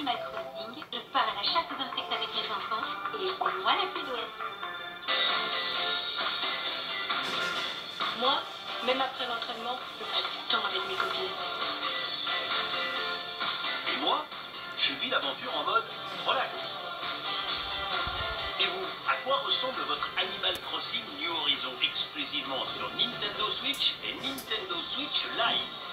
Animal Crossing, je pars à la chasse aux insectes avec mes enfants et c'est moi la plus douée. Moi, même après l'entraînement, je passe du temps avec mes copines. Et moi, je vis l'aventure en mode relax. Et vous, à quoi ressemble votre Animal Crossing New Horizons exclusivement sur Nintendo Switch et Nintendo Switch Lite?